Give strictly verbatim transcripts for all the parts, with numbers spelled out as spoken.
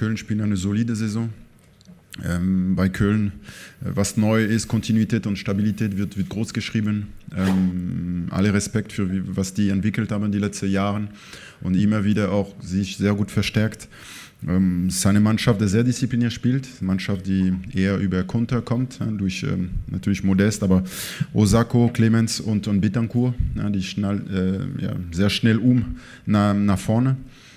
Köln spielen eine solide Saison. Ähm, bei Köln, äh, was neu ist, Kontinuität und Stabilität wird, wird groß geschrieben. Ähm, alle Respekt für wie, was die entwickelt haben die letzten Jahre und immer wieder auch sich sehr gut verstärkt. Ähm, es ist eine Mannschaft, die sehr diszipliniert spielt, eine Mannschaft, die eher über Konter kommt, ja, durch ähm, natürlich Modest, aber Osako, Clemens und, und Bittencourt, ja, die schnell, äh, ja, sehr schnell um nach, nach vorne.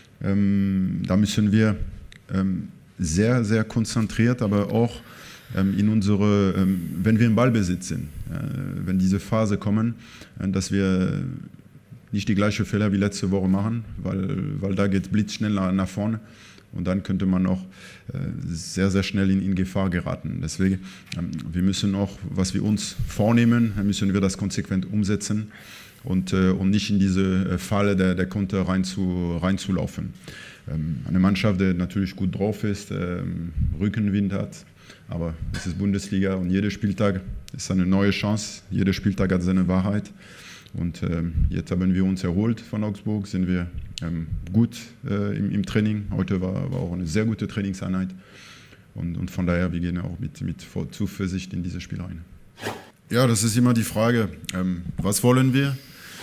Ähm, da müssen wir ähm, sehr, sehr konzentriert, aber auch ähm, in unsere, ähm, wenn wir im Ballbesitz sind, äh, wenn diese Phase kommen, äh, dass wir nicht die gleichen Fehler wie letzte Woche machen, weil, weil da geht es blitzschnell nach, nach vorne und dann könnte man auch äh, sehr, sehr schnell in, in Gefahr geraten. Deswegen, ähm, wir müssen auch, was wir uns vornehmen, müssen wir das konsequent umsetzen und, äh, und nicht in diese Falle der, der Konter rein zu, reinzulaufen. Eine Mannschaft, die natürlich gut drauf ist, ähm, Rückenwind hat, aber es ist Bundesliga und jeder Spieltag ist eine neue Chance, jeder Spieltag hat seine Wahrheit und ähm, jetzt haben wir uns erholt von Augsburg, sind wir ähm, gut äh, im, im Training, heute war, war auch eine sehr gute Trainingseinheit und, und von daher, wir gehen auch mit, mit Zuversicht in dieses Spiel rein. Ja, das ist immer die Frage, ähm, was wollen wir?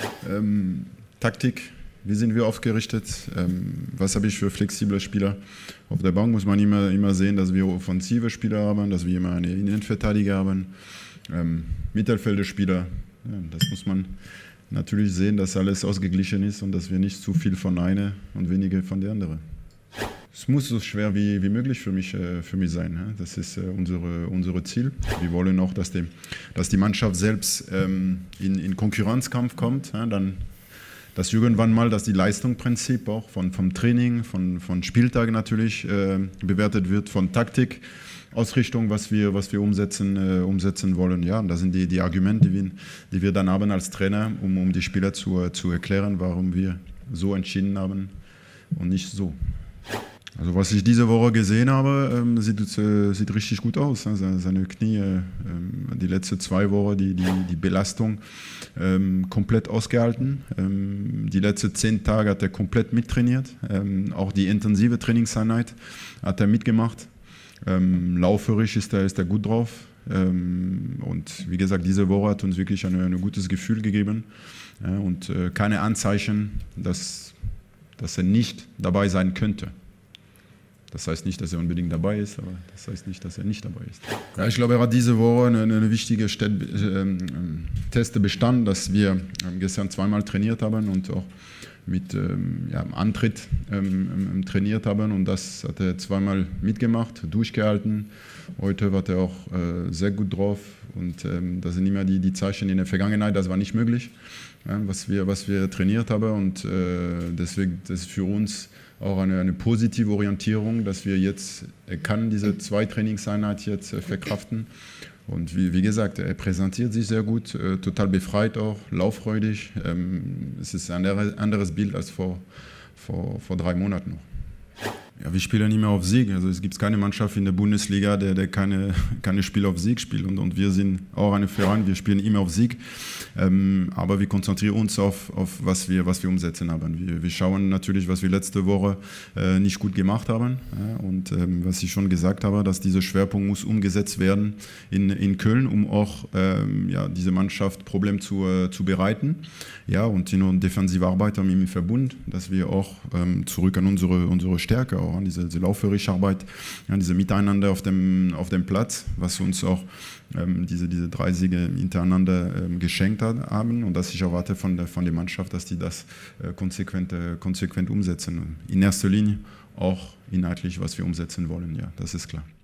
Ähm, Taktik. Wie sind wir aufgerichtet? Ähm, was habe ich für flexible Spieler? Auf der Bank muss man immer, immer sehen, dass wir offensive Spieler haben, dass wir immer eine Innenverteidiger haben, ähm, Mittelfeldspieler. Ja, das muss man natürlich sehen, dass alles ausgeglichen ist und dass wir nicht zu viel von einer und weniger von der anderen. Es muss so schwer wie, wie möglich für mich, äh, für mich sein. Ja? Das ist äh, unsere, unsere Ziel. Wir wollen auch, dass die, dass die Mannschaft selbst ähm, in, in Konkurrenzkampf kommt. Ja? Dann dass irgendwann mal, dass die Leistungsprinzip auch von, vom Training, von, von Spieltag natürlich äh, bewertet wird, von Taktik, Ausrichtung, was wir, was wir umsetzen, äh, umsetzen wollen. Ja, und das sind die, die Argumente, die wir, die wir dann haben als Trainer, um, um die Spieler zu, zu erklären, warum wir so entschieden haben und nicht so. Also was ich diese Woche gesehen habe, ähm, sieht, äh, sieht richtig gut aus. Ne? Seine Knie, äh, die letzten zwei Wochen, die, die, die Belastung ähm, komplett ausgehalten. Ähm, die letzten zehn Tage hat er komplett mittrainiert. Ähm, auch die intensive Trainingseinheit hat er mitgemacht. Ähm, lauferisch ist er, ist er gut drauf. Ähm, und wie gesagt, diese Woche hat uns wirklich ein, ein gutes Gefühl gegeben. Ja, und äh, keine Anzeichen, dass, dass er nicht dabei sein könnte. Das heißt nicht, dass er unbedingt dabei ist, aber das heißt nicht, dass er nicht dabei ist. Ja, ich glaube, er hat diese Woche eine, eine wichtige Städt, ähm, Teste bestanden, dass wir ähm, gestern zweimal trainiert haben und auch mit ähm, ja, Antritt ähm, trainiert haben. Und das hat er zweimal mitgemacht, durchgehalten. Heute war er auch äh, sehr gut drauf. Und ähm, das sind immer die, die Zeichen in der Vergangenheit, das war nicht möglich, ja, was, wir, was wir trainiert haben. Und äh, deswegen das ist für uns auch eine, eine positive Orientierung, dass wir jetzt, er kann diese zwei Trainingseinheit jetzt äh, verkraften. Und wie, wie gesagt, er präsentiert sich sehr gut, äh, total befreit auch, lauffreudig. Ähm, es ist ein anderes Bild als vor, vor, vor drei Monaten noch. Ja, wir spielen nicht mehr auf Sieg. Also es gibt keine Mannschaft in der Bundesliga, der, der keine, keine Spiele auf Sieg spielt. Und, und wir sind auch ein Verein, wir spielen immer auf Sieg. Ähm, aber wir konzentrieren uns auf, auf was, wir, was wir umsetzen haben. Wir, wir schauen natürlich, was wir letzte Woche äh, nicht gut gemacht haben. Ja, und ähm, was ich schon gesagt habe, dass dieser Schwerpunkt muss umgesetzt werden in, in Köln, um auch ähm, ja, diese Mannschaft Problem zu, äh, zu bereiten. Ja, und in der defensive Arbeit haben wir im Verbund, dass wir auch ähm, zurück an unsere, unsere Stärke, auch an diese, diese lauferische Arbeit, ja, diese Miteinander auf dem, auf dem Platz, was uns auch ähm, diese, diese drei Siege hintereinander ähm, geschenkt hat, haben und dass ich erwarte von der, von der Mannschaft, dass die das äh, konsequent, äh, konsequent umsetzen. In erster Linie auch inhaltlich, was wir umsetzen wollen, ja, das ist klar.